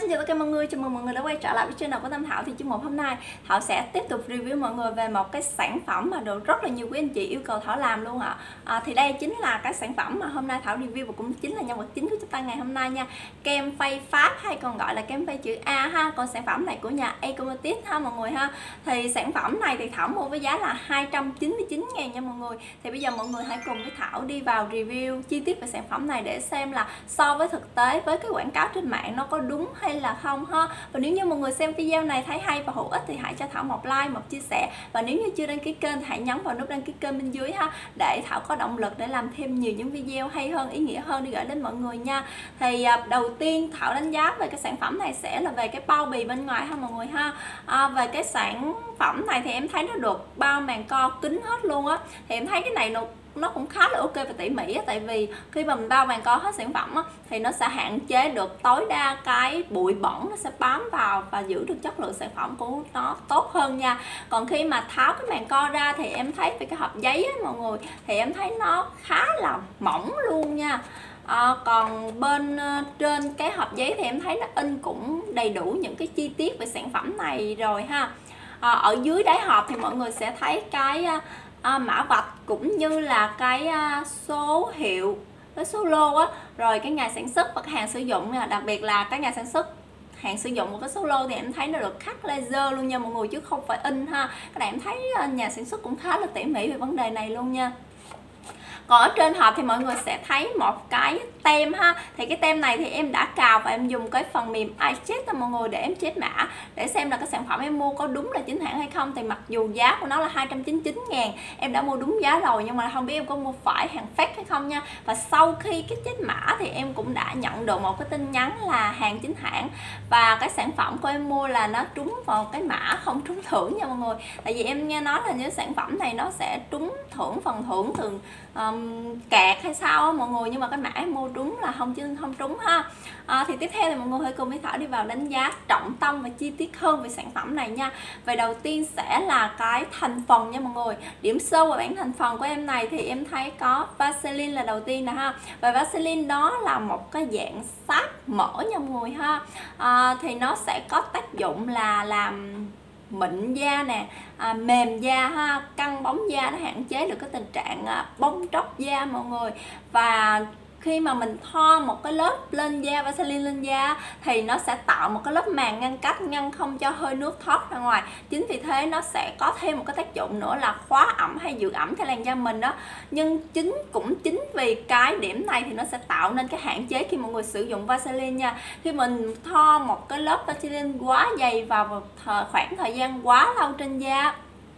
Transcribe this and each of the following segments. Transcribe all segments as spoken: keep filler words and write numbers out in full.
chào tất cả mọi người, chào mừng mọi người đã quay trở lại với channel của Tâm Thảo. Thì trong một hôm nay Thảo sẽ tiếp tục review mọi người về một cái sản phẩm mà được rất là nhiều quý anh chị yêu cầu Thảo làm luôn ạ. à, Thì đây chính là cái sản phẩm mà hôm nay Thảo review và cũng chính là nhân vật chính của chúng ta ngày hôm nay nha. Kem phay Pháp hay còn gọi là kem phay chữ A ha. Còn sản phẩm này của nhà Ecomatis ha mọi người ha. Thì sản phẩm này thì Thảo mua với giá là hai trăm chín mươi chín ngàn nha mọi người. Thì bây giờ mọi người hãy cùng với Thảo đi vào review chi tiết về sản phẩm này để xem là so với thực tế với cái quảng cáo trên mạng nó có đúng hay là không ha. Và nếu như mọi người xem video này thấy hay và hữu ích thì hãy cho Thảo một like, một chia sẻ. Và nếu như chưa đăng ký kênh thì hãy nhấn vào nút đăng ký kênh bên dưới ha, để Thảo có động lực để làm thêm nhiều những video hay hơn, ý nghĩa hơn để gửi đến mọi người nha. Thì à, đầu tiên Thảo đánh giá về cái sản phẩm này sẽ là về cái bao bì bên ngoài ha mọi người ha. à, Về cái sản phẩm này thì em thấy nó được bao màng co kính hết luôn á. Thì em thấy cái này nó nó cũng khá là ok và tỉ mỉ á, tại vì khi mà mình bao màng co hết sản phẩm á, thì nó sẽ hạn chế được tối đa cái bụi bẩn nó sẽ bám vào và giữ được chất lượng sản phẩm của nó tốt hơn nha. Còn khi mà tháo cái màng co ra thì em thấy về cái hộp giấy á, mọi người thì em thấy nó khá là mỏng luôn nha. À, còn bên uh, trên cái hộp giấy thì em thấy nó in cũng đầy đủ những cái chi tiết về sản phẩm này rồi ha. À, ở dưới đáy hộp thì mọi người sẽ thấy cái uh, À, mã vạch cũng như là cái à, số hiệu, cái số lô á, rồi cái ngày sản xuất và cái hàng sử dụng nha. Đặc biệt là cái ngày sản xuất, hàng sử dụng của cái số lô thì em thấy nó được khắc laser luôn nha mọi người, chứ không phải in ha. Cái này em thấy nhà sản xuất cũng khá là tỉ mỉ về vấn đề này luôn nha. Còn ở trên hộp thì mọi người sẽ thấy một cái tem ha. Thì cái tem này thì em đã cào và em dùng cái phần mềm iChat cho mọi người để em check mã, để xem là cái sản phẩm em mua có đúng là chính hãng hay không. Thì mặc dù giá của nó là hai trăm chín mươi chín ngàn, em đã mua đúng giá rồi, nhưng mà không biết em có mua phải hàng fake hay không nha. Và sau khi cái check mã thì em cũng đã nhận được một cái tin nhắn là hàng chính hãng. Và cái sản phẩm của em mua là nó trúng vào cái mã không trúng thưởng nha mọi người. Tại vì em nghe nói là những sản phẩm này nó sẽ trúng thưởng, phần thưởng thường um, kẹt hay sao á mọi người, nhưng mà cái mã em mua trúng là không chứ không trúng ha. À, thì tiếp theo thì mọi người hãy cùng với Thảo đi vào đánh giá trọng tâm và chi tiết hơn về sản phẩm này nha. Về đầu tiên sẽ là cái thành phần nha mọi người. Điểm sơ về bảng thành phần của em này thì em thấy có Vaseline là đầu tiên nè ha. Và Vaseline đó là một cái dạng sáp mỡ nha mọi người ha. À, thì nó sẽ có tác dụng là làm mịn da nè, à, mềm da ha, căng bóng da, nó hạn chế được cái tình trạng à, bong tróc da mọi người. Và khi mà mình thoa một cái lớp lên da, Vaseline lên da, thì nó sẽ tạo một cái lớp màng ngăn cách, ngăn không cho hơi nước thoát ra ngoài. Chính vì thế nó sẽ có thêm một cái tác dụng nữa là khóa ẩm hay giữ ẩm cho làn da mình đó. Nhưng chính cũng chính vì cái điểm này thì nó sẽ tạo nên cái hạn chế khi mọi người sử dụng Vaseline nha. Khi mình thoa một cái lớp Vaseline quá dày vào một thời, khoảng thời gian quá lâu trên da,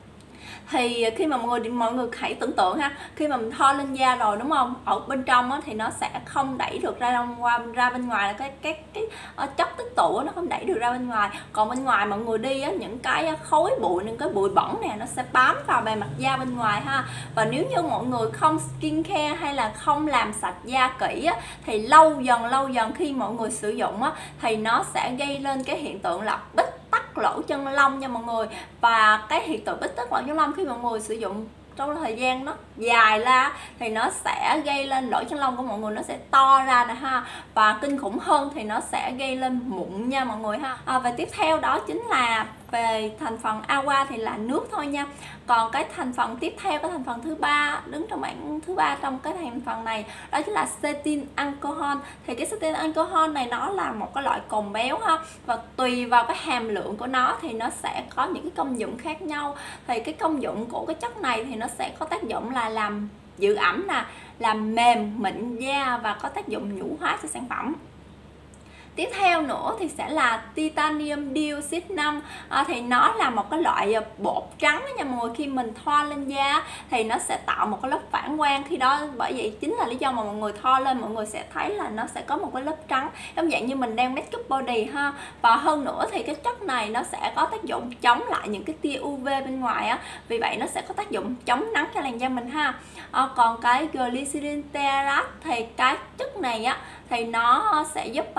thì khi mà mọi người mọi người hãy tưởng tượng ha, khi mà mình thoa lên da rồi đúng không, ở bên trong á, thì nó sẽ không đẩy được ra qua ra bên ngoài, là cái cái cái, cái chất tích tụ á, nó không đẩy được ra bên ngoài. Còn bên ngoài mọi người đi á, những cái khối bụi, những cái bụi bẩn nè, nó sẽ bám vào bề mặt da bên ngoài ha. Và nếu như mọi người không skin care hay là không làm sạch da kỹ á, thì lâu dần lâu dần khi mọi người sử dụng á, thì nó sẽ gây lên cái hiện tượng là bít tắc lỗ chân lông nha mọi người. Và cái hiện tượng bít tắc lỗ chân lông khi mọi người sử dụng trong thời gian nó dài ra thì nó sẽ gây lên lỗ chân lông của mọi người nó sẽ to ra nè ha. Và kinh khủng hơn thì nó sẽ gây lên mụn nha mọi người ha. À, và tiếp theo đó chính là về thành phần aqua thì là nước thôi nha. Còn cái thành phần tiếp theo, cái thành phần thứ ba đứng trong bảng thứ ba trong cái thành phần này đó chính là cetin alcohol. Thì cái cetin alcohol này nó là một cái loại cồn béo ha, và tùy vào cái hàm lượng của nó thì nó sẽ có những cái công dụng khác nhau. Thì cái công dụng của cái chất này thì nó sẽ có tác dụng là làm giữ ẩm nè, làm mềm mịn da và có tác dụng nhũ hóa cho sản phẩm. Tiếp theo nữa thì sẽ là titanium dioxide năm. à, Thì nó là một cái loại bột trắng nha mọi người. Khi mình thoa lên da thì nó sẽ tạo một cái lớp phản quang. Khi đó bởi vậy chính là lý do mà mọi người thoa lên, mọi người sẽ thấy là nó sẽ có một cái lớp trắng, giống dạng như mình đang make up body ha. Và hơn nữa thì cái chất này nó sẽ có tác dụng chống lại những cái tia u vê bên ngoài á, vì vậy nó sẽ có tác dụng chống nắng cho làn da mình ha. à, Còn cái glycerin stearat thì cái chất này á thì nó sẽ giúp uh, giữ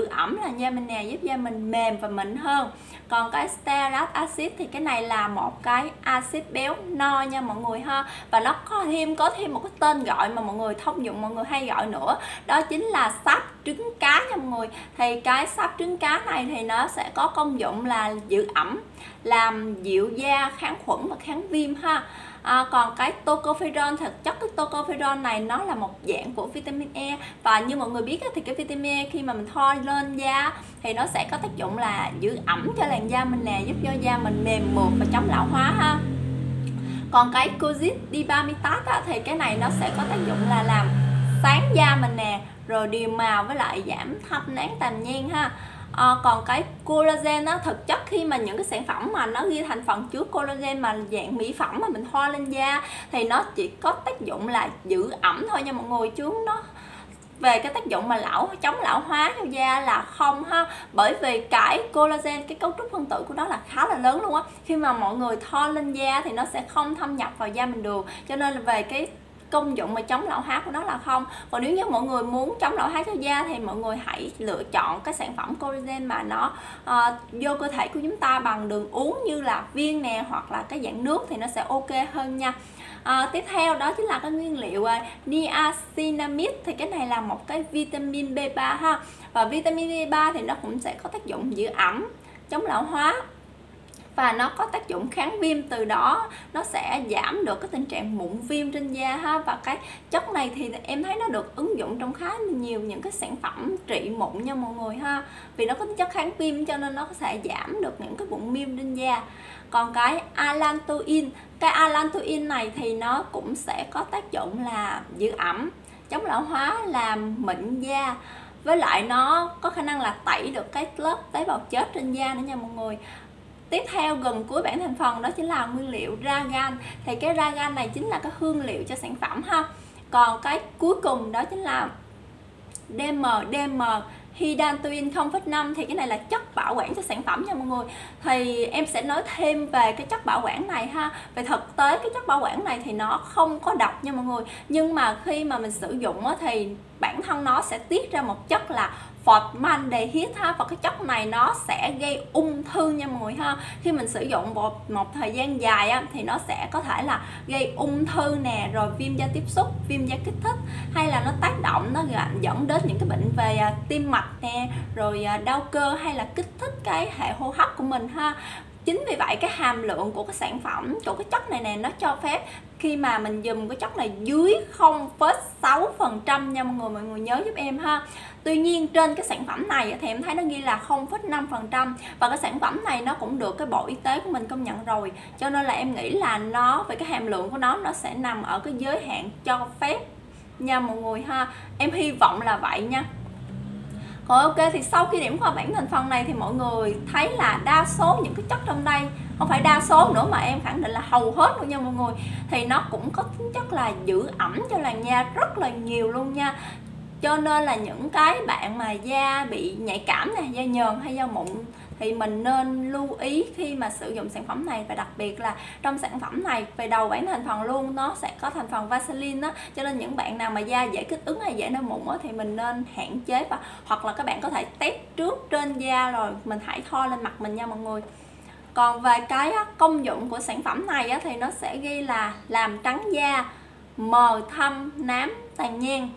giữ ẩm là da mình nè, giúp da mình mềm và mịn hơn. Còn cái stearic acid thì cái này là một cái axit béo no nha mọi người ha. Và nó có thêm có thêm một cái tên gọi mà mọi người thông dụng mọi người hay gọi nữa, đó chính là sáp trứng cá nha mọi người. Thì cái sáp trứng cá này thì nó sẽ có công dụng là giữ ẩm, làm dịu da, kháng khuẩn và kháng viêm ha. À, còn cái tocopherol, thực chất cái tocopherol này nó là một dạng của vitamin E, và như mọi người biết thì cái vitamin E khi mà mình thoa lên da thì nó sẽ có tác dụng là giữ ẩm cho làn da mình nè, giúp cho da mình mềm mượt và chống lão hóa ha. Còn cái cozidibalmitat thì cái này nó sẽ có tác dụng là làm sáng da mình nè, rồi điều màu với lại giảm thâm nám tàn nhang ha. À, còn cái collagen á, thực chất khi mà những cái sản phẩm mà nó ghi thành phần chứa collagen mà dạng mỹ phẩm mà mình thoa lên da thì nó chỉ có tác dụng là giữ ẩm thôi nha mọi người, chứ nó về cái tác dụng mà lão chống lão hóa cho da là không ha. Bởi vì cái collagen, cái cấu trúc phân tử của nó là khá là lớn luôn á, khi mà mọi người thoa lên da thì nó sẽ không thâm nhập vào da mình được, cho nên là về cái công dụng mà chống lão hóa của nó là không. Còn nếu như mọi người muốn chống lão hóa cho da thì mọi người hãy lựa chọn cái sản phẩm collagen mà nó uh, vô cơ thể của chúng ta bằng đường uống như là viên nè, hoặc là cái dạng nước thì nó sẽ ok hơn nha. À, tiếp theo đó chính là cái nguyên liệu uh, niacinamide, thì cái này là một cái vitamin B ba ha. Và vitamin B ba thì nó cũng sẽ có tác dụng giữ ẩm, chống lão hóa và nó có tác dụng kháng viêm, từ đó nó sẽ giảm được cái tình trạng mụn viêm trên da ha. Và cái chất này thì em thấy nó được ứng dụng trong khá nhiều những cái sản phẩm trị mụn nha mọi người ha, vì nó có chất kháng viêm cho nên nó sẽ giảm được những cái mụn viêm trên da. Còn cái allantoin, cái allantoin này thì nó cũng sẽ có tác dụng là giữ ẩm, chống lão hóa, làm mịn da, với lại nó có khả năng là tẩy được cái lớp tế bào chết trên da nữa nha mọi người. Tiếp theo gần cuối bảng thành phần đó chính là nguyên liệu ragan, thì cái ragan này chính là cái hương liệu cho sản phẩm ha. Còn cái cuối cùng đó chính là đê em, đê em Hydantoin không phẩy năm, thì cái này là chất bảo quản cho sản phẩm nha mọi người. Thì em sẽ nói thêm về cái chất bảo quản này ha. Về thực tế cái chất bảo quản này thì nó không có độc nha mọi người, nhưng mà khi mà mình sử dụng thì bản thân nó sẽ tiết ra một chất là formaldehyde ha, và cái chất này nó sẽ gây ung thư nha mọi người ha. Khi mình sử dụng một, một thời gian dài á, thì nó sẽ có thể là gây ung thư nè, rồi viêm da tiếp xúc, viêm da kích thích, hay là nó tác động, nó dẫn đến những cái bệnh về tim mạch nè, rồi đau cơ, hay là kích thích cái hệ hô hấp của mình ha. Chính vì vậy cái hàm lượng của cái sản phẩm, của cái chất này nè, nó cho phép khi mà mình dùng cái chất này dưới không phẩy sáu phần trăm nha mọi người, mọi người nhớ giúp em ha. Tuy nhiên trên cái sản phẩm này thì em thấy nó ghi là không phẩy năm phần trăm, và cái sản phẩm này nó cũng được cái Bộ Y tế của mình công nhận rồi, cho nên là em nghĩ là nó về cái hàm lượng của nó nó sẽ nằm ở cái giới hạn cho phép nha mọi người ha. Em hy vọng là vậy nha. Rồi ok, thì sau khi điểm qua bảng thành phần này thì mọi người thấy là đa số những cái chất trong đây, không phải đa số nữa mà em khẳng định là hầu hết luôn nha mọi người, thì nó cũng có tính chất là giữ ẩm cho làn da rất là nhiều luôn nha. Cho nên là những cái bạn mà da bị nhạy cảm này, da nhờn hay da mụn thì mình nên lưu ý khi mà sử dụng sản phẩm này. Và đặc biệt là trong sản phẩm này về đầu bảng thành phần luôn nó sẽ có thành phần Vaseline đó, cho nên những bạn nào mà da dễ kích ứng hay dễ nổi mụn thì mình nên hạn chế, và hoặc là các bạn có thể test trước trên da rồi mình hãy thoa lên mặt mình nha mọi người. Còn về cái công dụng của sản phẩm này thì nó sẽ ghi là làm trắng da, mờ thâm nám tàn nhang.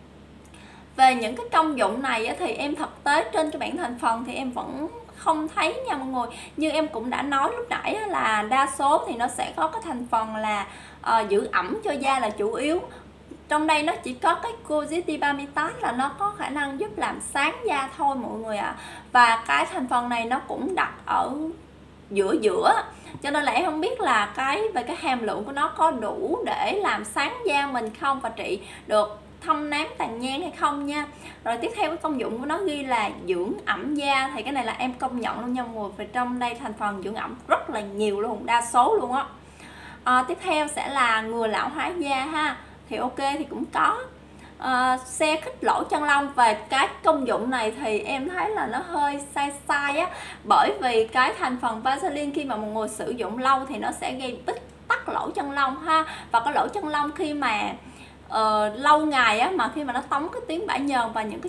Về những cái công dụng này thì em thực tế trên cái bảng thành phần thì em vẫn không thấy nha mọi người. Như em cũng đã nói lúc nãy là đa số thì nó sẽ có cái thành phần là uh, giữ ẩm cho da là chủ yếu. Trong đây nó chỉ có cái cozidibalmitat là nó có khả năng giúp làm sáng da thôi mọi người ạ. À. Và cái thành phần này nó cũng đặt ở giữa giữa, cho nên là em không biết là cái về cái hàm lượng của nó có đủ để làm sáng da mình không và trị được thâm nám tàn nhang hay không nha. Rồi tiếp theo cái công dụng của nó ghi là dưỡng ẩm da, thì cái này là em công nhận luôn nha mọi người, vì trong đây thành phần dưỡng ẩm rất là nhiều luôn, đa số luôn á. À, tiếp theo sẽ là ngừa lão hóa da ha, thì ok thì cũng có. À, xe khích lỗ chân lông, về cái công dụng này thì em thấy là nó hơi sai sai á, bởi vì cái thành phần Vaseline khi mà một người sử dụng lâu thì nó sẽ gây bít tắc lỗ chân lông ha. Và cái lỗ chân lông khi mà Uh, lâu ngày á, mà khi mà nó tống cái tuyến bã nhờn và những cái chất cặn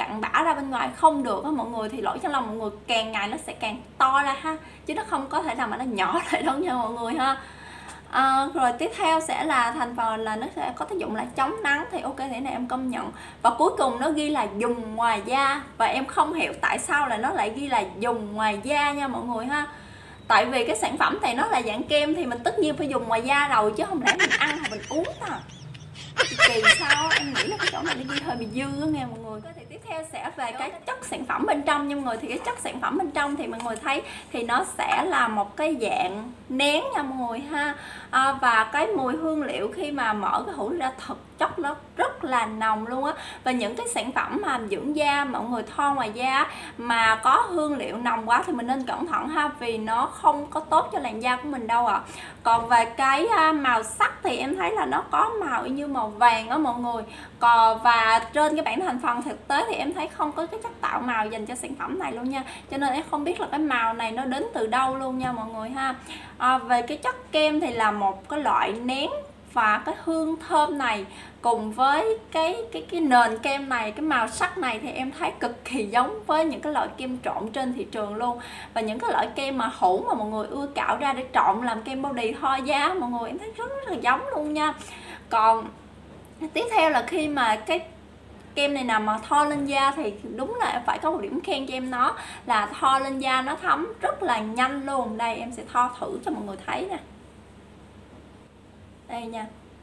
cặn bã ra bên ngoài không được á mọi người, thì lỗ chân lông mọi người càng ngày nó sẽ càng to ra ha, chứ nó không có thể nào mà nó nhỏ lại đâu nha mọi người ha. À, rồi tiếp theo sẽ là thành phần là nó sẽ có tác dụng là chống nắng, thì ok thế này em công nhận. Và cuối cùng nó ghi là dùng ngoài da, và em không hiểu tại sao là nó lại ghi là dùng ngoài da nha mọi người ha. Tại vì cái sản phẩm này nó là dạng kem thì mình tất nhiên phải dùng ngoài da rồi, chứ không lẽ mình ăn hoặc mình uống à. Kỳ sao em nghĩ là cái chỗ này nó ghi hơi bị dư á nghe mọi người. Thì tiếp theo sẽ về cái chất sản phẩm bên trong nha mọi người. Thì cái chất sản phẩm bên trong thì mọi người thấy thì nó sẽ là một cái dạng nén nha mọi người ha. À, và cái mùi hương liệu khi mà mở cái hũ ra thật chất nó rất là nồng luôn á. Và những cái sản phẩm mà dưỡng da mọi người thoa ngoài da mà có hương liệu nồng quá thì mình nên cẩn thận ha, vì nó không có tốt cho làn da của mình đâu ạ. À. Còn về cái màu sắc thì em thấy là nó có màu như màu vàng á mọi người. Còn và trên cái bảng thành phần thực tế thì em thấy không có cái chất tạo màu dành cho sản phẩm này luôn nha, cho nên em không biết là cái màu này nó đến từ đâu luôn nha mọi người ha. À, về cái chất kem thì là một cái loại nén, và cái hương thơm này cùng với cái cái cái nền kem này, cái màu sắc này thì em thấy cực kỳ giống với những cái loại kem trộn trên thị trường luôn. Và những cái loại kem mà hũ mà mọi người ưa cạo ra để trộn làm kem body thoa da mọi người, em thấy rất, rất là giống luôn nha. Còn tiếp theo là khi mà cái kem này nào mà thoa lên da thì đúng là em phải có một điểm khen cho em, nó là thoa lên da nó thấm rất là nhanh luôn. Đây em sẽ thoa thử cho mọi người thấy nè, đây nha,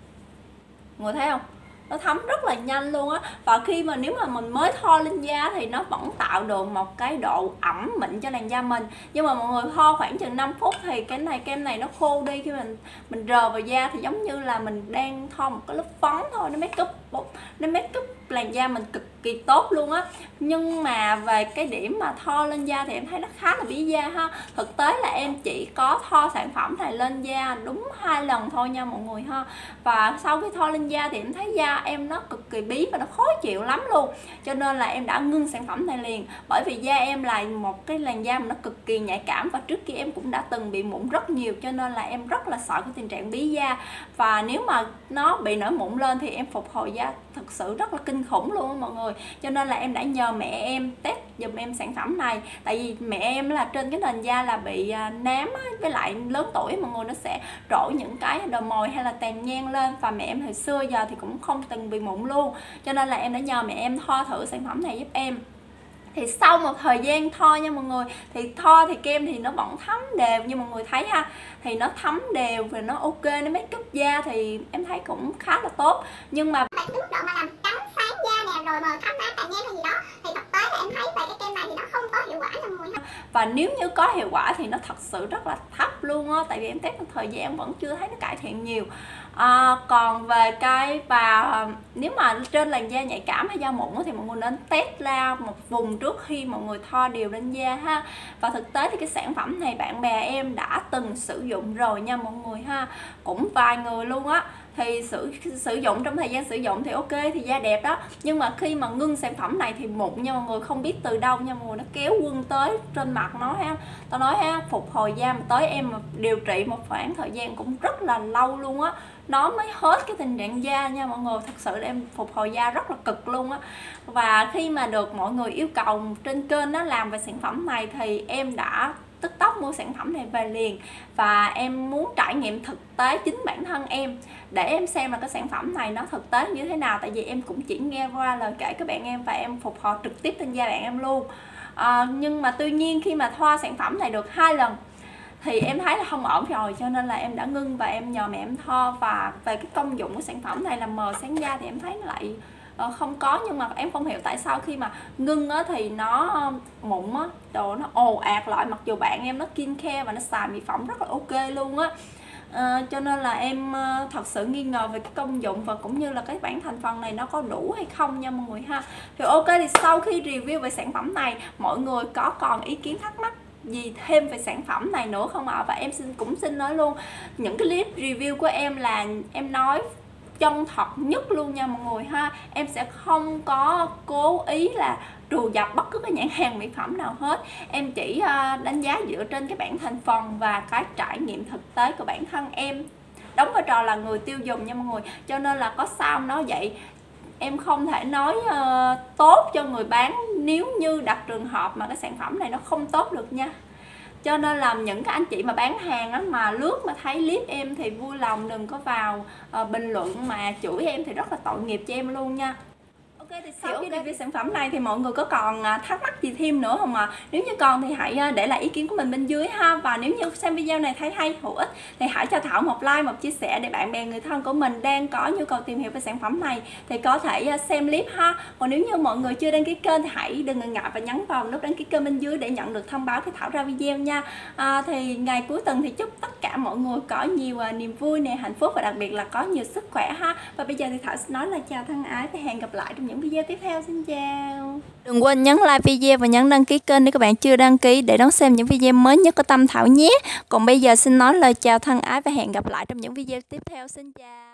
mọi người thấy không, nó thấm rất là nhanh luôn á. Và khi mà nếu mà mình mới thoa lên da thì nó vẫn tạo được một cái độ ẩm mịn cho làn da mình, nhưng mà mọi người thoa khoảng chừng năm phút thì cái này kem này nó khô đi, khi mình mình rờ vào da thì giống như là mình đang thoa một cái lớp phấn thôi, nó make up nó make up làn da mình cực kỳ tốt luôn á. Nhưng mà về cái điểm mà thoa lên da thì em thấy nó khá là bí da ha. Thực tế là em chỉ có thoa sản phẩm này lên da đúng hai lần thôi nha mọi người ha. Và sau khi thoa lên da thì em thấy da em nó cực kỳ bí và nó khó chịu lắm luôn, cho nên là em đã ngưng sản phẩm này liền. Bởi vì da em là một cái làn da mà nó cực kỳ nhạy cảm, và trước kia em cũng đã từng bị mụn rất nhiều, cho nên là em rất là sợ cái tình trạng bí da. Và nếu mà nó bị nổi mụn lên thì em phục hồi da thực sự rất là kinh khủng luôn á mọi người. Cho nên là em đã nhờ mẹ em test giùm em sản phẩm này. Tại vì mẹ em là trên cái nền da là bị nám á, với lại lớn tuổi mọi người, nó sẽ trổ những cái đờ mồi hay là tàn nhang lên. Và mẹ em hồi xưa giờ thì cũng không từng bị mụn luôn, cho nên là em đã nhờ mẹ em thoa thử sản phẩm này giúp em. Thì sau một thời gian thoa nha mọi người, thì thoa thì kem thì nó vẫn thấm đều như mọi người thấy ha. Thì nó thấm đều và nó ok, nó make up da thì em thấy cũng khá là tốt. Nhưng mà cái mức độ mà làm trắng sáng da nè, rồi mờ thấm nám tàn nhang hay gì đó thì thực tế là em thấy về cái kem này thì nó không có hiệu quả nha mọi người. Và nếu như có hiệu quả thì nó thật sự rất là thấp luôn á, tại vì em test một thời gian em vẫn chưa thấy nó cải thiện nhiều. À, còn về cái và nếu mà trên làn da nhạy cảm hay da mụn thì mọi người nên test ra một vùng trước khi mọi người thoa đều lên da ha. Và thực tế thì cái sản phẩm này bạn bè em đã từng sử dụng rồi nha mọi người ha, cũng vài người luôn á. Thì sử sử dụng trong thời gian sử dụng thì ok, thì da đẹp đó. Nhưng mà khi mà ngưng sản phẩm này thì mụn nha mọi người, không biết từ đâu nha mọi người, nó kéo quân tới trên mặt nó ha. Tao nói ha, phục hồi da mà tới em mà điều trị một khoảng thời gian cũng rất là lâu luôn á, nó mới hết cái tình trạng da nha mọi người. Thật sự là em phục hồi da rất là cực luôn á. Và khi mà được mọi người yêu cầu trên kênh nó làm về sản phẩm này thì em đã tức tốc mua sản phẩm này về liền. Và em muốn trải nghiệm thực tế chính bản thân em để em xem là cái sản phẩm này nó thực tế như thế nào. Tại vì em cũng chỉ nghe qua lời kể các bạn em và em phục hồi trực tiếp trên da bạn em luôn. à, Nhưng mà tuy nhiên khi mà thoa sản phẩm này được hai lần thì em thấy là không ổn rồi, cho nên là em đã ngưng và em nhờ mẹ em thoa. Và về cái công dụng của sản phẩm này là mờ sáng da thì em thấy nó lại uh, không có. Nhưng mà em không hiểu tại sao khi mà ngưng á, thì nó mụn á, đồ nó ồ ạt lại, mặc dù bạn em nó skin care và nó xài mỹ phẩm rất là ok luôn á. Uh, cho nên là em uh, thật sự nghi ngờ về cái công dụng và cũng như là cái bảng thành phần này nó có đủ hay không nha mọi người ha. Thì ok, thì sau khi review về sản phẩm này, mọi người có còn ý kiến thắc mắc gì thêm về sản phẩm này nữa không ạ? À? Và em xin cũng xin nói luôn, những cái clip review của em là em nói chân thật nhất luôn nha mọi người ha. Em sẽ không có cố ý là trù dập bất cứ cái nhãn hàng mỹ phẩm nào hết. Em chỉ đánh giá dựa trên cái bảng thành phần và cái trải nghiệm thực tế của bản thân em, đóng vai trò là người tiêu dùng nha mọi người. Cho nên là có sao nói vậy, em không thể nói uh, tốt cho người bán nếu như đặt trường hợp mà cái sản phẩm này nó không tốt được nha. Cho nên là những cái anh chị mà bán hàng á, mà lướt mà thấy clip em thì vui lòng đừng có vào uh, bình luận mà chửi em thì rất là tội nghiệp cho em luôn nha. Ok, thì sau khi review sản phẩm này thì mọi người có còn thắc mắc gì thêm nữa không ạ? À? Nếu như còn thì hãy để lại ý kiến của mình bên dưới ha. Và nếu như xem video này thấy hay, hữu ích thì hãy cho Thảo một like, một chia sẻ để bạn bè người thân của mình đang có nhu cầu tìm hiểu về sản phẩm này thì có thể xem clip ha. Còn nếu như mọi người chưa đăng ký kênh thì hãy đừng ngần ngại và nhấn vào nút đăng ký kênh bên dưới để nhận được thông báo khi Thảo ra video nha. À, thì ngày cuối tuần thì chúc tất cả mọi người có nhiều niềm vui nè, hạnh phúc và đặc biệt là có nhiều sức khỏe ha. Và bây giờ thì Thảo sẽ nói là chào thân ái và hẹn gặp lại trong những video tiếp theo. Xin chào. Đừng quên nhấn like video và nhấn đăng ký kênh nếu các bạn chưa đăng ký để đón xem những video mới nhất của Tâm Thảo nhé. Còn bây giờ xin nói lời chào thân ái và hẹn gặp lại trong những video tiếp theo. Xin chào.